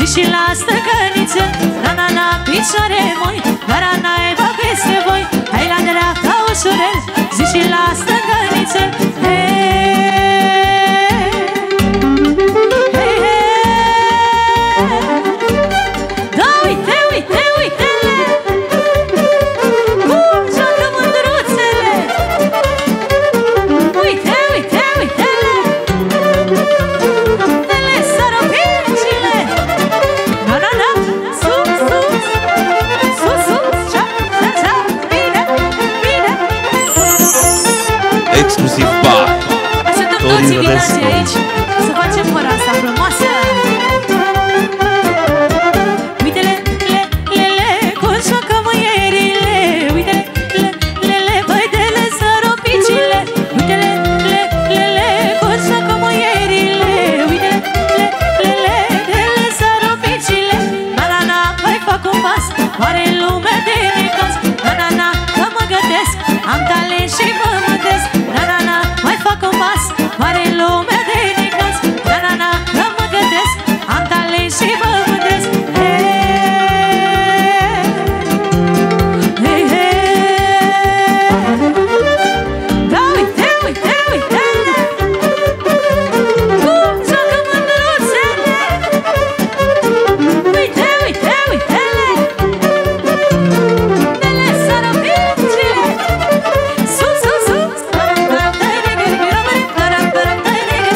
și la stăcăniță. Na-na-na, picioare moi, gara naiba peste voi. Hai la dreapta ușurel, zi și la stăcăniță. Da, uite, uite, uite-le cum joacă mândruțele. Uite, uite, uite-le ele sărăpicile. Na-na-na, sus, sus, sus, sus, cea, bine, bine. Exclusiv bar Așteptăm toți invitații aici să facem ora asta frumoasă. Uite-le, le, cum joacă mâierile. Uite-le, le, băi-de-le săropicile. Uite-le, le, cum joacă mâierile. Uite-le, le, săropicile. Na-na-na, mai fac un pas, mare lume de necaz. Na-na-na, că mă gătesc, am talent și mă mândesc. Na-na-na, mai fac un pas, mare lume de necaz. Na-na-na, că mă gătesc, am talent și mă mândesc. Da, uite, uite, uite-le cum joacă mândruțele. Uite, uite, uite-le ele sărăpicile. Sus, sus, sus.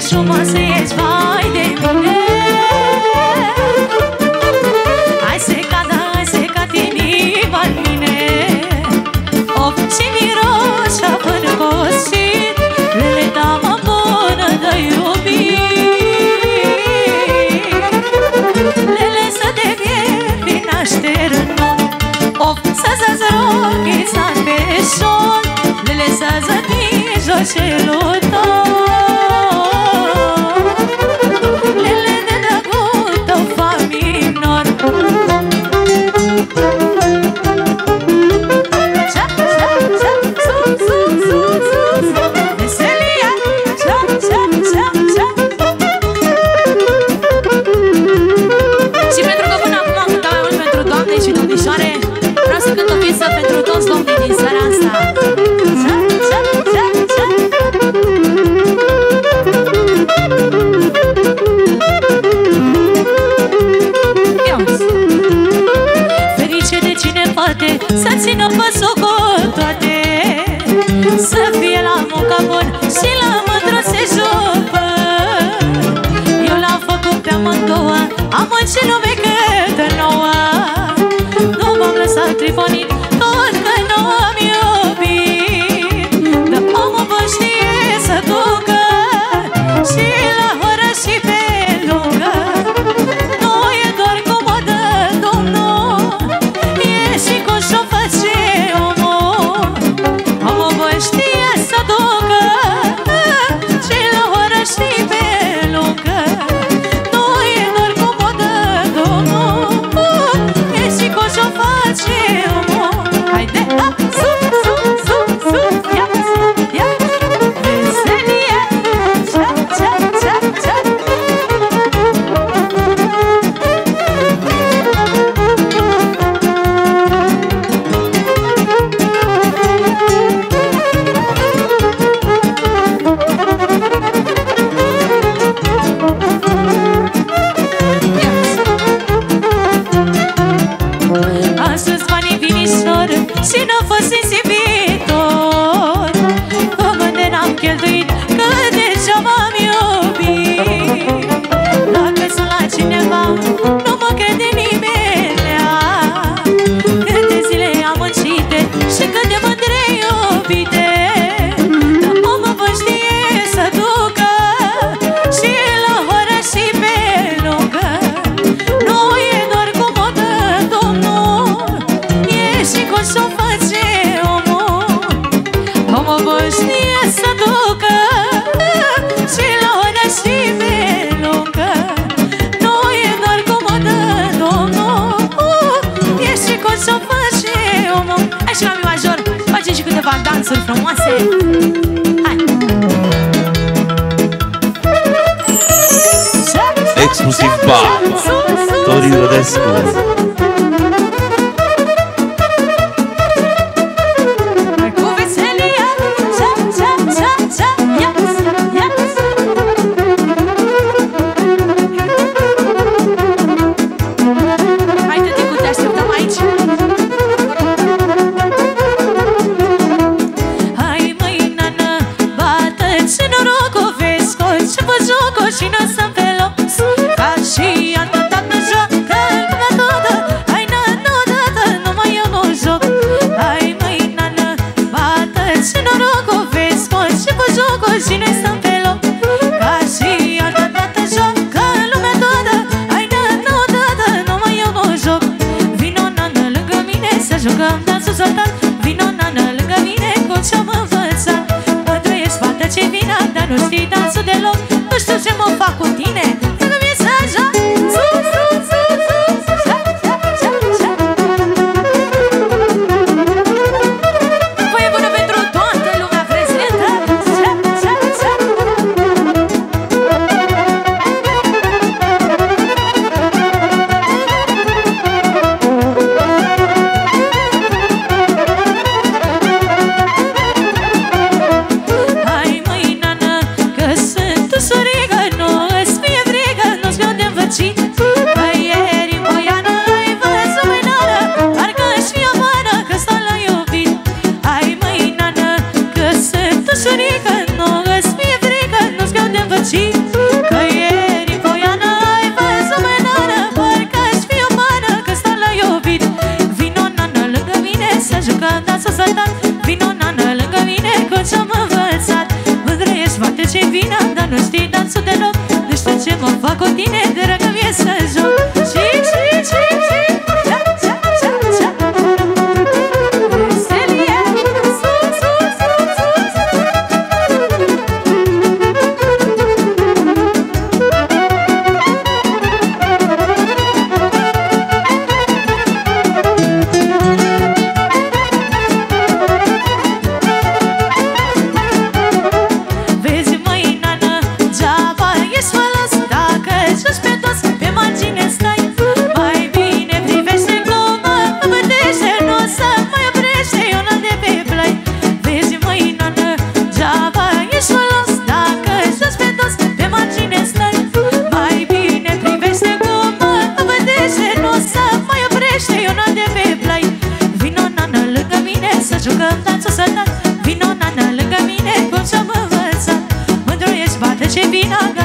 frumoasă ești, vai de mine. Ai secat inima-n mine. Of, ce miros și-a pânăcosit, lele damă bună de iubit. Lele să devie din așternut, of, să-ți rogi să-n pe sol, lele să-ți mijlocelul tău. Lele de dragul tău fa minor. Veselia, și pentru că până acum am cântat mai mult pentru doamne și domnișoare, vreau să cânt o piesă pentru toți domnii din seara asta. Ferice de cine poate să țină pe socotoate, să fie la munca bun și la mândră se jupă. Eu l-am făcut pe amândouă, am muncit lume câtă nouă. Nu m-am lăsat trifonit, tot că nu am iubit. Dar omul bun știe să ducă și la oră și pe lungă. Nu e doar cum o dă Domnul, e și cum și-o face omul. Omul bun știe să ducă și la oră și pe lungă. Nu e doar cum o dă Domnul, e și cum și-o face omul. Haide, ha, sus, sus, sus, sus, ia, ia, veselie, ța, ța, ța, ța. Astăzi banii vinișor și n-am fost insibitor. Unde n-am cheltuit, că degeaba am iubit. Dacă sunt la cineva, nu mă crede nimenea. Câte zile am muncite și câte mândre iubite. Dar omul bun știe să ducă și la oră și pe lungă. Nu e doar cum o dă Domnul, e și cum și-o face omul. Omul bun știe să ducă și la oră și pe lungă. Nu e doar cum o dă Domnul, e și cum și-o face omul. Hai și la mi major, facem și câteva dansuri frumoase. Hai! Exclusiv ba Dorin Rădescu. Cu veselia, ța, ța, ța, ța, ia, ia. Hai, tăticu, te așteptăm aici. Hai, măi, nană, bată-ți norocul, vezi scoți și vă jocul și nu să-mi pe loc. Ca și altă dată joacă lumea toată. Hai, nană, odată, numai eu nu joc. Hai, măi, nană, bată-ți norocul, vezi scoți și vă jocul și nu să-mi pe loc. Ca și altă dată joacă lumea toată. Hai, nană, odată, numai eu nu joc. Vino, nană, lângă mine să jucăm dansul soldat. Vino, nană, lângă mine cu ce-am învățat. Mândru ești fată ce vina, dar nu știi dansul deloc. Nu știu ce mă fac cu tine, lângă mine să joc. Sus, sus, sus, sus, ța, ța, ța, ța. Voie bună pentru toată lumea prezentă. Ța, ța, ța. Hai, măi, nană, că sunt ușurigă, nu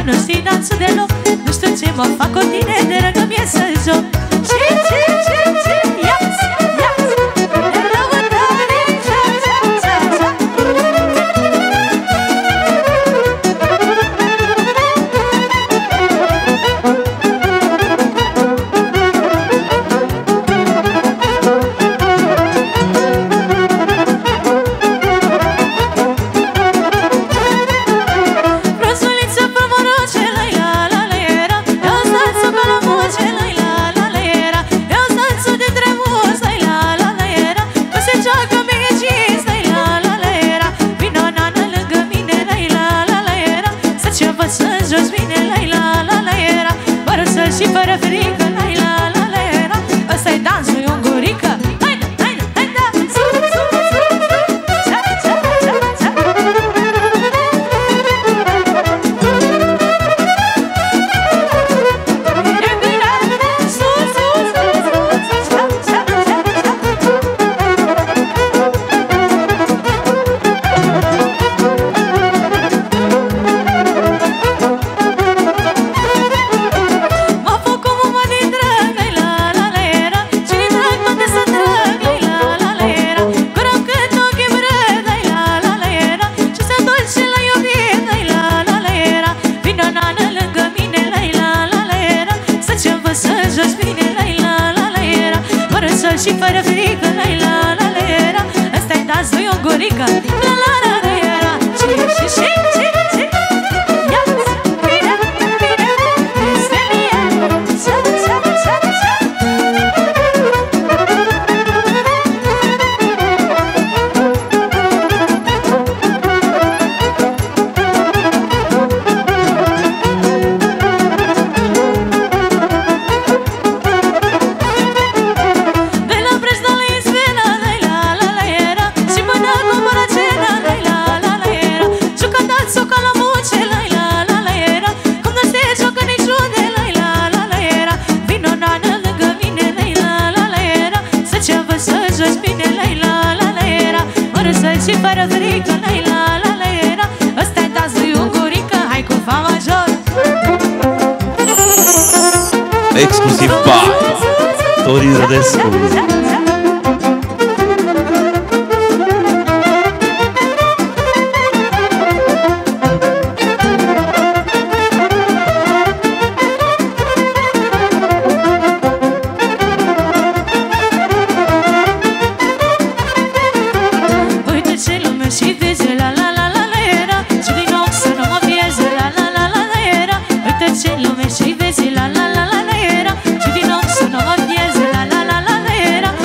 nu știi dansul deloc. Nu știu ce mă fac cu tine, de lângă mie să joc. Ce, ia-ți, de lângă tine, ce. Și fără frică, la era. Ăsta-i dansul, e ungurică. Haide, și fără frică, la era. Ăsta-i dansul, e ungurică. La era. Ce. Ia-ți, bine, este mie. Și fără frică, la era. Ăsta-i dansul, e ungurică. Hai cu fa major. Exclusiv by Dorin Rădescu. Și vezi la era. Și din nou să nu mă piezi la era. Uite ce lume și vezi la era. Și din nou să nu mă piezi la era.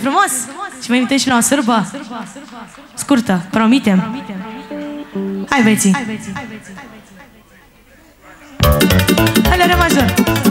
frumos! Și mă invităm și la o sârbă scurtă, promitem. Hai, băieții! Hai la re major!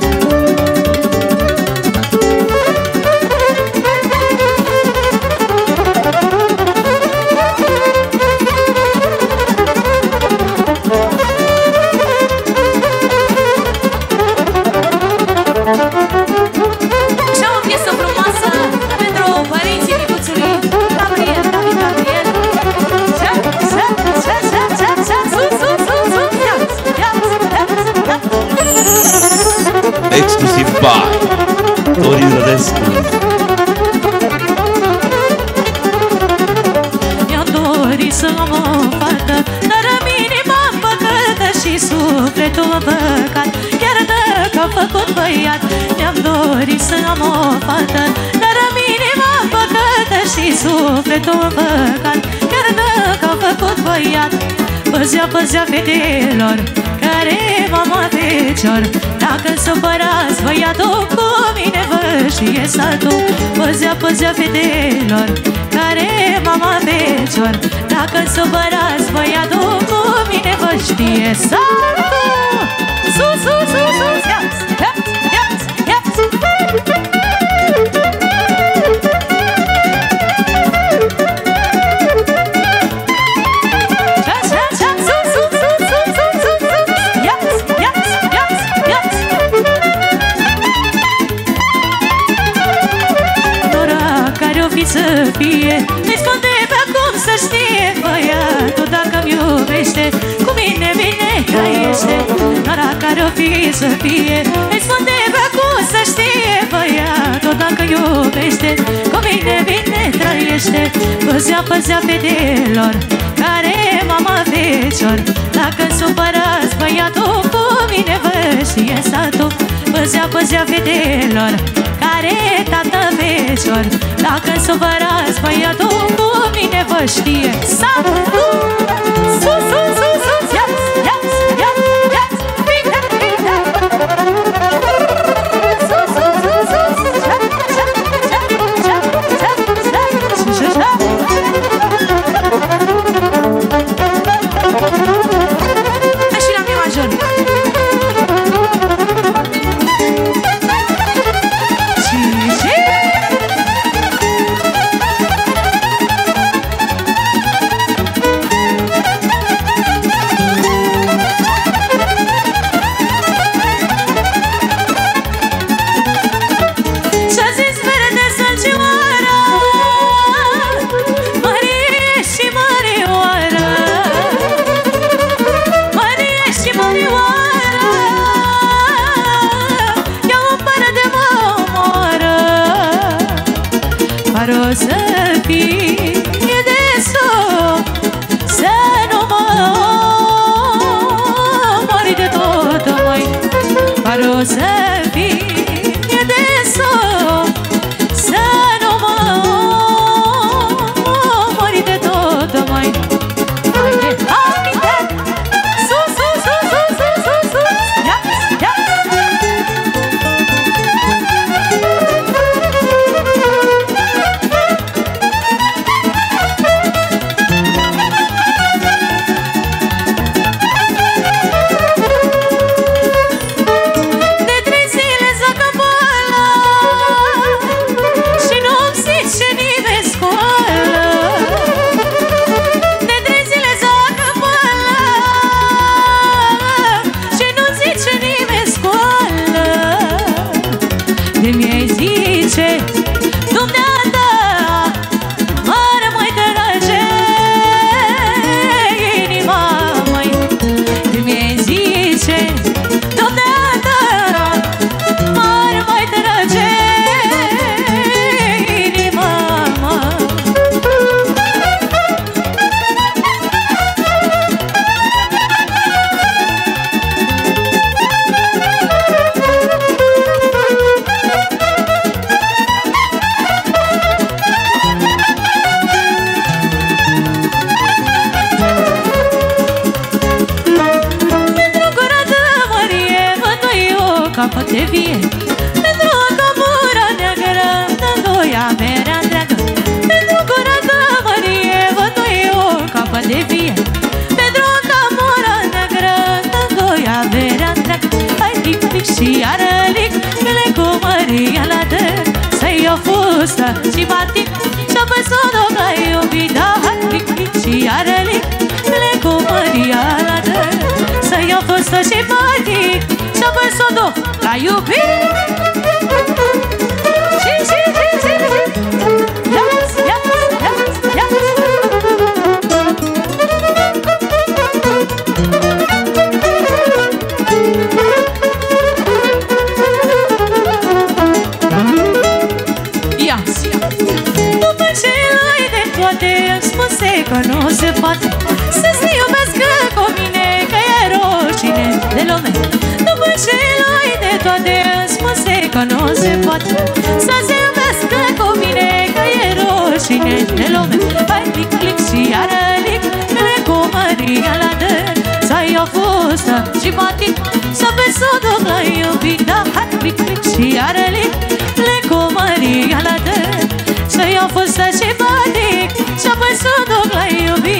Exclusiv by Dorin Rădescu. Mi-am dorit să am o fată, dar inima împăcată și sufletul împăcat, chiar dacă a făcut băiat. Mi-am dorit să am o fată, dar inima împăcată și sufletul împăcat, chiar dacă a făcut băiat. Păzea, păzea fetelor care mama fecior, dacă-n supărați băiatul, cu mine vă știe satul. Păzea, păzea fetelor care mama fecior, dacă-n supărați băiatul, cu mine vă știe satul. Sus, sus, sus, sus, ia-ți, ia-ți, ia-ți, ia-ți. Să fie, îi spune pe cum să știe băiatul, dacă-mi iubește, cu mine bine trăiește. Nora care-o fi să fie, îi spune pe cum să știe băiatul, dacă-mi iubește, cu mine bine trăiește. Păzea, păzea fetelor care mama fecior, dacă-mi supărați băiatul, cu mine vă știe satul. Păzea, păzea fetelor care tată fecior, dacă-mi supărați băiatul, cu mine vă știe satul. Sus, sus, sus, sus, ia-ți, ia-ți, ia-ți, ia-ți, bine, bine. Sus, sus, sus, sus, hai și la mi major. Să fie de soc, să nu mă mori de tot, măi. Paro să fie de soc, să nu mă mori de tot, măi. Haide, haide, sus, sus, sus, sus, sus, sus, sus, ia-ți, ia-ți. fustă și batic și-a văzut-o că ai iubit, dar clic, clic și iară lic, le cu Maria la dă. Să-i o fustă și batic și-a văzut-o că ai iubit. Că nu se poate să se iubească cu mine, că e rușine de lume. După ce l-ai de toate îmi spuse că nu se poate să se iubească cu mine, că e rușine de lume. Hai clic, clic și iară lic, le cu Maria la dă. Să-i o fustă și batic, să vezi să duc la iubit, da, hai clic, clic și iară lic, le cu Maria la dă. Să-i o fustă și batic, și apoi să duc la iubit.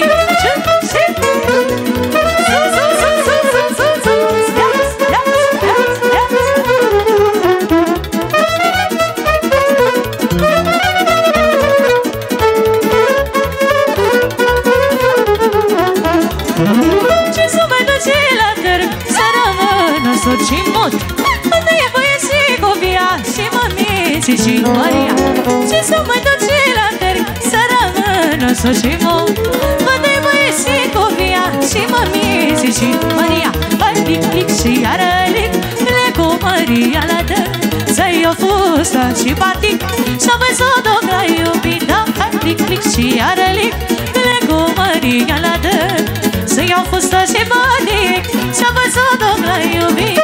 Ce să mai duce la târg, să rămână sot și mut, unde e băieții cu via și mămiții și Maria. Ce să mai duce la târg, să rămână sot și mut, unde e băieții cu via și mămiții și Maria. Hai clic, clic și iară lic, le cu Maria la dă. Să-i o fustă și batic, și apoi să o duc la iubit, da, hai clic, clic și iară lic, le cu Maria la dă. Să-i o fustă și batic, și apoi să o duc la iubit.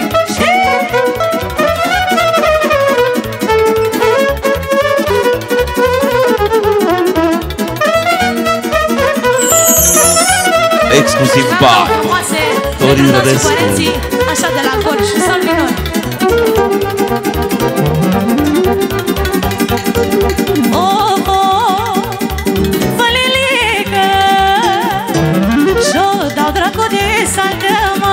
Exclusiv by Dorin Rădescu. Așa de la Gorj, sol minor. Fălilică, și-o dau dracu de saltă, mă,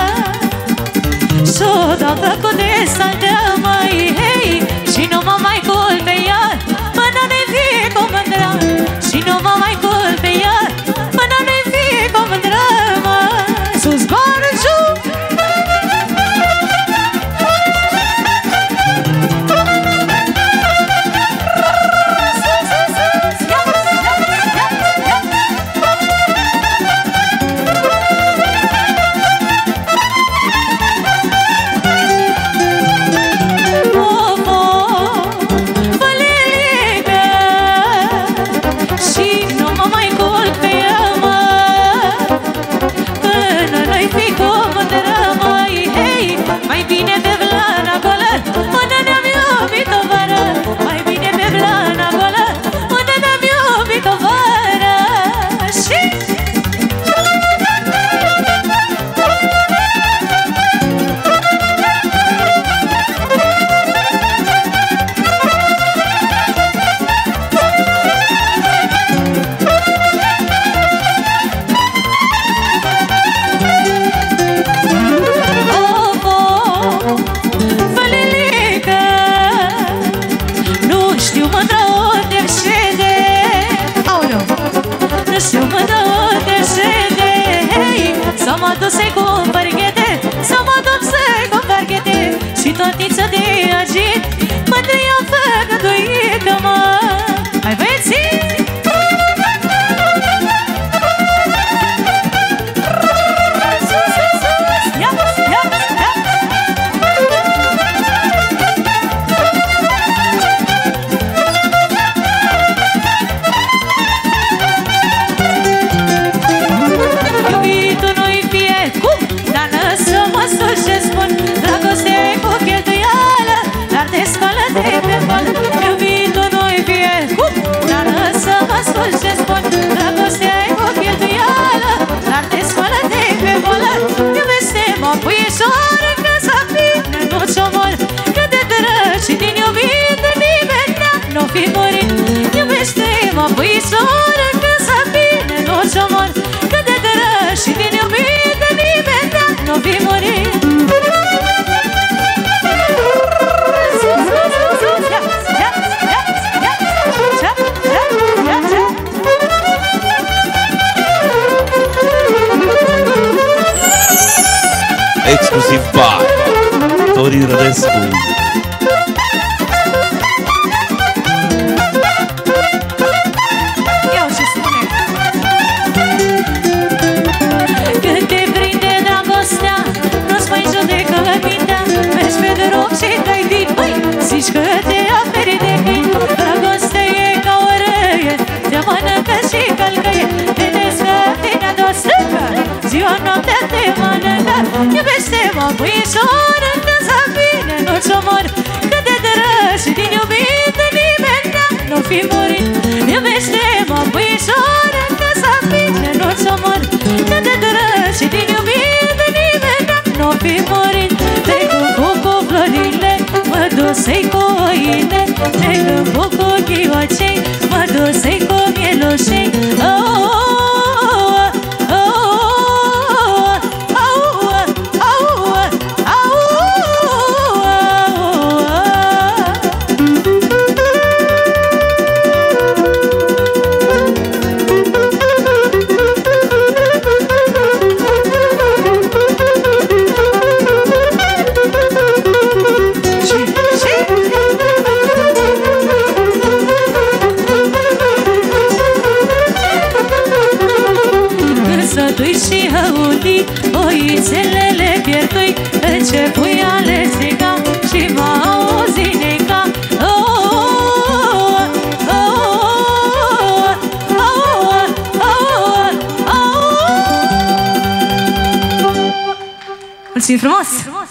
și-o dau dracu de saltă, măi, hei, și nu mă mai culpe iar, până ne fie cu mândră, și nu mă mai culpe iar, până ne fie cu mândră, mă, sus Gorjul. Totiță de agit, mândria făgăduită, mă. Hai băieții! Iubitul nu-i fie cum, dar să mă suși spun, dragoste cu cheltuială, dar te scoală de pe bol. Iubitul nu-i fie cum, dar să mă suși spun, dragoste cu cheltuială, dar te scoală de pe bol. Iubește-mă, puieșoară, că să bine nu ți-o mor, că de drăg și din iubire nimeni nu fi murit. Iubește-mă, puieșoară, că să bine nu ți-o mor, că de drăg și din iubire nimeni nu fi murit. Exclusiv Bar Dorin Rădescu. Iau și spune. Când te prinde dragostea, nu-ți mai judecă mintea. Mergi pe drum și dai din mâini, zici că te aperi de câini. Dragostea e ca o răie, te mănâncă și călcăie. Te descăpine de-o stâncă, ziua noaptea te mănâncă. Iubește-mă, puișor, încă-ți bine, nu-ți omor. Că te drăgi și din iubire nimeni nu fi murit. Iubește-mă, puișor, încă-ți bine, nu-ți omor. Că te drăgi și din iubire nimeni nu fi murit. Te câmpuc cu florile, mă duc să-i cu oile. Te câmpuc cu ghiocei, mă duc să-i cu mielușei. Și audi, oițele le pierdui, începui a le striga și m-a auzit neca. Mulțumim frumos!